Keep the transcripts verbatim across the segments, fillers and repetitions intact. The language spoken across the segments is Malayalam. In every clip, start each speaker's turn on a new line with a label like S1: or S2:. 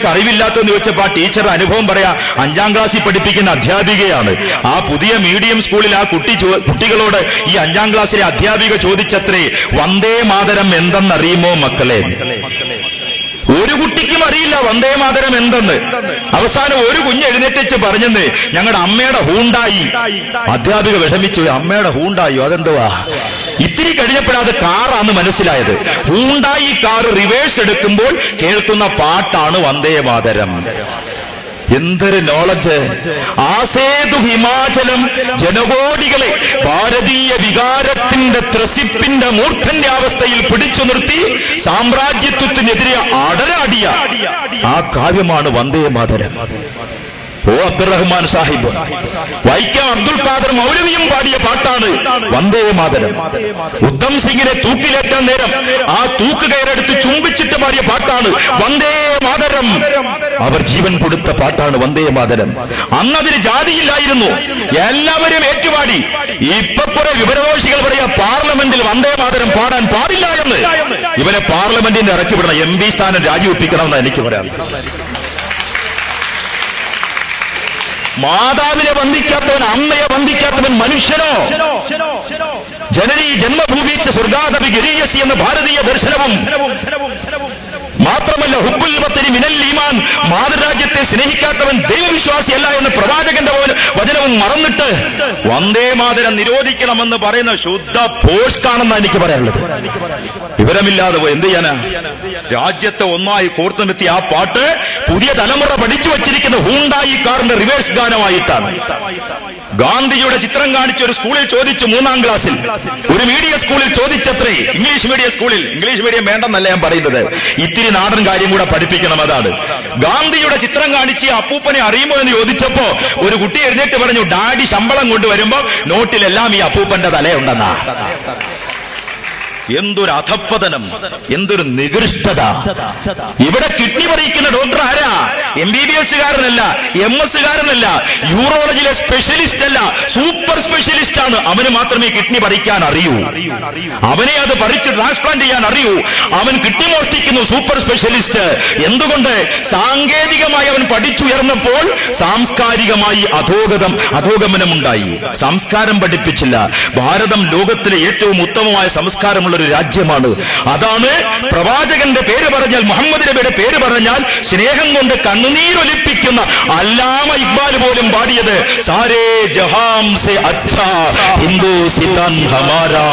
S1: നിനക്ക് അറിവില്ലാത്തെന്ന് ചോദിച്ചപ്പോ ആ ടീച്ചർ അനുഭവം പറയാ, അഞ്ചാം ക്ലാസ്സിൽ പഠിപ്പിക്കുന്ന അധ്യാപികയാണ്. ആ പുതിയ മീഡിയം സ്കൂളിൽ ആ കുട്ടി കുട്ടികളോട് ഈ അഞ്ചാം ക്ലാസ്സിലെ അധ്യാപിക ചോദിച്ചത്രേ, വന്ദേ മാതരം എന്തെന്നറിയുമോ മക്കളെ? ഒരു കുട്ടിക്കും അറിയില്ല വന്ദേ മാതരം എന്തെന്ന്. അവസാനം ഒരു കുഞ്ഞ് എഴുന്നേറ്റ് പറഞ്ഞെന്ന്, ഞങ്ങളുടെ അമ്മയുടെ ഹൂണ്ടായി. അധ്യാപിക വിഷമിച്ചു, അമ്മയുടെ ഹൂണ്ടായോ അതെന്തുവാ? ഇത്തിരി കഴിഞ്ഞപ്പോഴത് കാറാന്ന് മനസ്സിലായത്. ഹൂണ്ടായി കാർ റിവേഴ്സ് എടുക്കുമ്പോൾ കേൾക്കുന്ന പാട്ടാണ് വന്ദേ മാതരം. എന്തൊരു നോളജ്! ആസേതു ഹിമാചലം ജനകോടികളെ ഭാരതീയ വികാരത്തിന്റെ ത്രസിപ്പിന്റെ മൂർധന്യ അവസ്ഥയിൽ പിടിച്ചു നിർത്തി സാമ്രാജ്യത്വത്തിനെതിരെ അടരാടിയ ആ കാവ്യമാണ് വന്ദേ മാതരം. ഓ അബ്ദുറഹ്മാൻ സാഹിബ്, വൈക്കം അബ്ദുൽ ഖാദർ മൗലവിയും പാടിയ പാട്ടാണ് വന്ദേ മാതരം. ഉദ്ധം സിംഗിനെ തൂക്കിലേറ്റാൻ നേരം ആ തൂക്ക് കയറെടുത്ത് ചുംബിച്ചിട്ട് പാടിയ പാട്ടാണ് വന്ദേ മാതരം. അവർ ജീവൻ കൊടുത്ത പാട്ടാണ് വന്ദേ മാതരം. അന്നതിന് ജാതിയില്ലായിരുന്നു, എല്ലാവരും ഏറ്റുപാടി. ഇപ്പൊ കുറെ വിവരദോഷികൾ പറയാ പാർലമെന്റിൽ വന്ദേ മാതരം പാടാൻ പാടില്ല എന്ന്. ഇവരെ പാർലമെന്റിൽ ഇറക്കി വിടണം, എം പി സ്ഥാനം രാജിവെപ്പിക്കണമെന്ന് എനിക്ക് പറയാം. മാതാവിനെ വന്ദിക്കാത്തവൻ, അമ്മയെ വന്ദിക്കാത്തവൻ മനുഷ്യനോ? ജനനീ ജന്മഭൂമിച്ച സ്വർഗാദപി ഗിരീയസി എന്ന ഭാരതീയ ദർശനവും മാത്രമല്ല ഹുബ്ബുൽ വത്തനി മിനൽ ഈമാൻ, മാതൃരാജ്യത്തെ സ്നേഹിക്കാത്തവൻ ദൈവവിശ്വാസിയല്ല എന്ന പ്രവാചകന്റെ വചനവും മറന്നിട്ട് വന്ദേ മാതരം നിരോധിക്കണമെന്ന് പറയുന്ന ശുദ്ധ പോസ്റ്റാണെന്നാണ് എനിക്ക് പറയാനുള്ളത്. വിവരമില്ലാതെ പോയി എന്ത് ചെയ്യാനാ? രാജ്യത്തെ ഒന്നായി കോർത്തു നിർത്തി ആ പാട്ട് പുതിയ തലമുറ പഠിച്ചു വച്ചിരിക്കുന്ന ഹൂണ്ടായി കാറിന്റെ റിവേഴ്സ് ഗാനമായിട്ടാണ്. ഗാന്ധിജിയുടെ ചിത്രം കാണിച്ച ഒരു സ്കൂളിൽ ചോദിച്ചു, മൂന്നാം ക്ലാസ്സിൽ ഒരു മീഡിയം സ്കൂളിൽ ചോദിച്ചത്രേ, ഇംഗ്ലീഷ് മീഡിയം സ്കൂളിൽ. ഇംഗ്ലീഷ് മീഡിയം വേണ്ടെന്നല്ല ഞാൻ പറയുന്നത്, ഇത്തിരി നാടൻ കാര്യം കൂടെ പഠിപ്പിക്കണം, അതാണ്. ഗാന്ധിജിയുടെ ചിത്രം കാണിച്ച് അപ്പൂപ്പനെ അറിയുമോ എന്ന് ചോദിച്ചപ്പോ ഒരു കുട്ടി എഴുന്നേറ്റ് പറഞ്ഞു, ഡാഡി ശമ്പളം കൊണ്ടുവരുമ്പോ നോട്ടിലെല്ലാം ഈ അപ്പൂപ്പന്റെ തലയുണ്ടെന്നാ. എന്തൊരു അധപ്പതനം, എന്തൊരു നികൃഷ്ടത! ഇവിടെ കിഡ്നി പറിക്കുന്ന ഡോക്ടർ ആരാ? എം ബി ബി എസ് കാരനല്ല, എം എസ് കാരനല്ല, യൂറോളജിയിലെ സ്പെഷ്യലിസ്റ്റ് അല്ല, സൂപ്പർ സ്പെഷ്യലിസ്റ്റ് ആണ്. അവന് മാത്രമേ കിഡ്നി പറിക്കാൻ അറിയൂ, അവനെ അത് പറിച്ച് ട്രാൻസ്പ്ലാന്റ് ചെയ്യാൻ അറിയൂ. അവൻ കിഡ്നി മോഷ്ടിക്കുന്നു, സൂപ്പർ സ്പെഷ്യലിസ്റ്റ്. എന്തുകൊണ്ട്? സാങ്കേതികമായി അവൻ പഠിച്ചുയർന്നപ്പോൾ സാംസ്കാരികമായി അധോഗതം അധോഗമനമുണ്ടായി. സംസ്കാരം പഠിപ്പിച്ചില്ല. ഭാരതം ലോകത്തിലെ ഏറ്റവും ഉത്തമമായ സംസ്കാരമുള്ള ഒരു രാജ്യമാണ്. അതാണ് പ്രവാചകന്റെ പേര് പറഞ്ഞാൽ, മുഹമ്മദ് നബിയുടെ പേര് പറഞ്ഞാൽ സ്നേഹം കൊണ്ട് കണ്ണുനീരൊലിപ്പിക്കുന്ന അല്ലാമ ഇക്ബാൽ പോലും പാടിയത് സാരേ ജഹാം സെ അച്ഛാ ഹിന്ദുസ്ഥാൻ ഹമാരാ.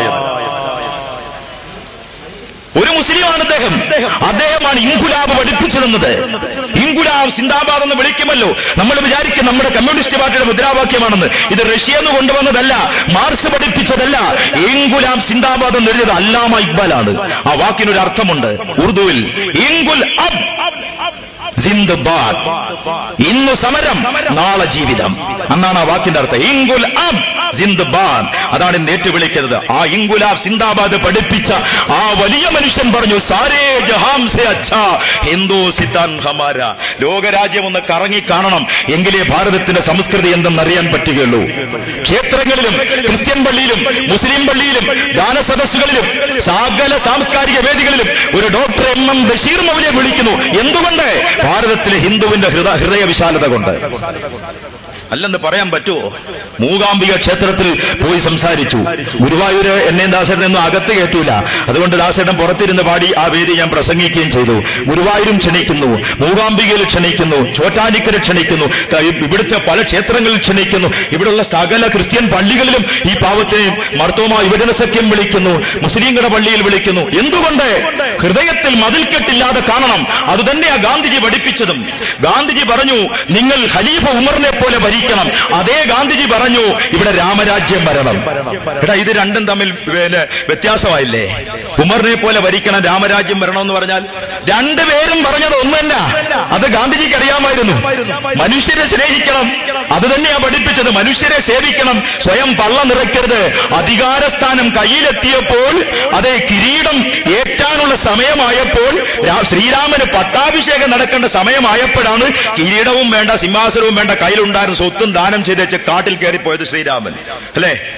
S1: ഒരു മുസ്ലിമാണ് അദ്ദേഹം. അദ്ദേഹമാണ് ഇൻകുലാബ് പഠിപ്പിച്ചു തന്നത്. ഇൻകുലാബ് സിന്ദാബാദ് എന്ന് വിളിക്കുമല്ലോ, നമ്മൾ വിചാരിക്കും നമ്മുടെ കമ്മ്യൂണിസ്റ്റ് പാർട്ടിയുടെ മുദ്രാവാക്യമാണെന്ന്. ഇത് റഷ്യന്ന് കൊണ്ടുവന്നതല്ല, മാർക്സ് പഠിപ്പിച്ചതല്ല. ഇൻകുലാബ് സിന്ദാബാദ് എന്ന് എഴുതിയത് അല്ലാമ ഇക്ബാലാണ്. ആ വാക്കിനൊരു അർത്ഥമുണ്ട് ഉറുദുവിൽ. ഇൻകുൽ അബ് സിന്ദാബാദ്, ഇന്ന് സമരം നാളെ ജീവിതം എന്നാണ് ആ വാക്കിന്റെ അർത്ഥം. ഇൻകുൽ അബ് സിന്ദാബാദ്, അതാണ് ഇന്ന് ഏറ്റുവിളിക്കുന്നത്. ആ ഇൻകുലാബ് സിന്ദാബാദ് പഠിപ്പിച്ച ആ വലിയ മനുഷ്യൻ പറഞ്ഞു, സാരേ ജഹാം സെ അച്ഛാ ഹിന്ദുസ്ഥാൻ ഹമാരാ. ലോകരാജ്യം ഒന്ന് കറങ്ങി കാണണം, എങ്കിലേ ഭാരതത്തിന്റെ സംസ്കൃതി എന്തെന്നറിയാൻ പറ്റുകയുള്ളൂ. ക്ഷേത്രങ്ങളിലും ക്രിസ്ത്യൻ പള്ളിയിലും മുസ്ലിം പള്ളിയിലും ഗാനസദസ്സുകളിലും സകല സാംസ്കാരിക വേദികളിലും ഒരു ഡോക്ടർ എം എം ബഷീർ മൗലിയെ വിളിക്കുന്നു. എന്തുകൊണ്ട്? ഭാരതത്തിലെ ഹിന്ദുവിന്റെ ഹൃദയ വിശാലത കൊണ്ട്. അല്ലെന്ന് പറയാൻ പറ്റുമോ? മൂകാംബിക ക്ഷേത്രത്തിൽ പോയി സംസാരിച്ചു. ഗുരുവായൂര് എന്നെ ദാസേട്ടനൊന്നും അകത്ത് കേട്ടൂല, അതുകൊണ്ട് ദാസേട്ടൻ പുറത്തിരുന്ന് പാടി ആ വേദി ഞാൻ പ്രസംഗിക്കുകയും ചെയ്തു. ഗുരുവായൂരും ക്ഷണിക്കുന്നു, മൂകാംബികയിൽ ക്ഷണിക്കുന്നു, ചോറ്റാനിക്കര ക്ഷണിക്കുന്നു, ഇവിടുത്തെ പല ക്ഷേത്രങ്ങളിൽ ക്ഷണിക്കുന്നു. ഇവിടെയുള്ള സകല ക്രിസ്ത്യൻ പള്ളികളിലും ഈ പാവത്തിനെയും മർത്തോമ യുവജന സഖ്യം വിളിക്കുന്നു, മുസ്ലിങ്ങളുടെ പള്ളിയിൽ വിളിക്കുന്നു. എന്തുകൊണ്ട്? ഹൃദയത്തിൽ മതിൽക്കെട്ടില്ലാതെ കാണണം. അത് തന്നെയാ ഗാന്ധിജി പഠിപ്പിച്ചതും. ഗാന്ധിജി പറഞ്ഞു, നിങ്ങൾ ഖലീഫ ഉമറിനെ പോലെ ഭരിക്കണം. അതേ ഗാന്ധിജി പറഞ്ഞു, ഇവിടെ രാമരാജ്യം വരണം. എടാ, ഇത് രണ്ടും തമ്മിൽ വ്യത്യാസമായില്ലേ? ഉമറിനെ പോലെ ഭരിക്കണം, രാമരാജ്യം വരണം എന്ന് പറഞ്ഞാൽ രണ്ടുപേരും പറഞ്ഞത് ഒന്നല്ല. അത് ഗാന്ധിജിക്ക് അറിയാമായിരുന്നു. മനുഷ്യരെ സ്നേഹിക്കണം, അത് തന്നെയാ പഠിപ്പിച്ചത്. മനുഷ്യരെ സേവിക്കണം, സ്വയം പള്ള നിറയ്ക്കരുത്. അധികാരസ്ഥാനം കയ്യിലെത്തിയപ്പോൾ, അതേ കിരീടം ഏറ്റാനുള്ള സമയമായപ്പോൾ, ശ്രീരാമന് പട്ടാഭിഷേകം നടക്കേണ്ട സമയമായപ്പോഴാണ് കിരീടവും വേണ്ട സിംഹാസനവും വേണ്ട, കയ്യിലുണ്ടായിരുന്ന സ്വത്തും ദാനം ചെയ്തേച്ച് കാട്ടിൽ കയറിപ്പോയത് ശ്രീരാമൻ. അല്ലേ?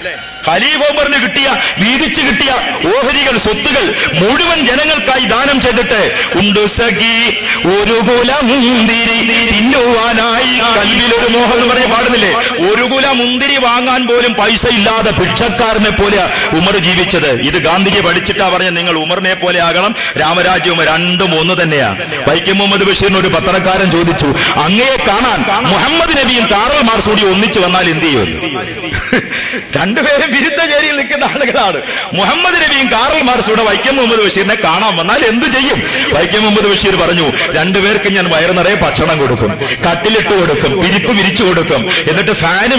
S1: ഖലീഫ ഉമറിന് കിട്ടിയ വീതിച്ചു കിട്ടിയ ഓഹരികൾ, സ്വത്തുകൾ മുഴുവൻ ജനങ്ങൾക്കായി ദാനം ചെയ്തിട്ട് ഉണ്ട് സഖി ഒരു കുല മുന്തിരി തിന്നുവാനായി. കൽവിലൊരു മോഹം എന്ന് പറയാൻ പാടുന്നില്ലേ? ഒരു കുല മുന്തിരി വാങ്ങാൻ പോലും പൈസ ഇല്ലാതെ ഭിക്ഷക്കാരനെ പോലെ ഉമർ ജീവിച്ചത്. ഇത് ഗാന്ധിജി പഠിച്ചിട്ടാ പറഞ്ഞ നിങ്ങൾ ഉമറിനെ പോലെ ആകണം, രാമരാജ്യവും രണ്ടും ഒന്ന് തന്നെയാ. വൈക്കം മുഹമ്മദ് ബഷീറിന് ഒരു പത്രക്കാരൻ ചോദിച്ചു, അങ്ങയെ കാണാൻ മുഹമ്മദ് നബിയും കാറൽ മാർക്സും കൂടി ഒന്നിച്ചു വന്നാൽ എന്ത് ചെയ്യും? രണ്ടുപേരും വിരുദ്ധ ചേരിയിൽ നിൽക്കുന്ന ആളുകളാണ്. മുഹമ്മദ് നബിയും കാറൽ മാർക്സും കൂടെ വൈക്കം മുഹമ്മദ് ബഷീറിനെ കാണാൻ വന്നാൽ എന്ത് ചെയ്യും? വൈക്കം മുഹമ്മദ് ബഷീർ പറഞ്ഞു, രണ്ടുപേർക്ക് ഞാൻ വയറു നിറയെ ഭക്ഷണം കൊടുക്കും, കട്ടിലിട്ട് കൊടുക്കും, വിരിപ്പ് വിരിച്ചു കൊടുക്കും, എന്നിട്ട് ഫാന്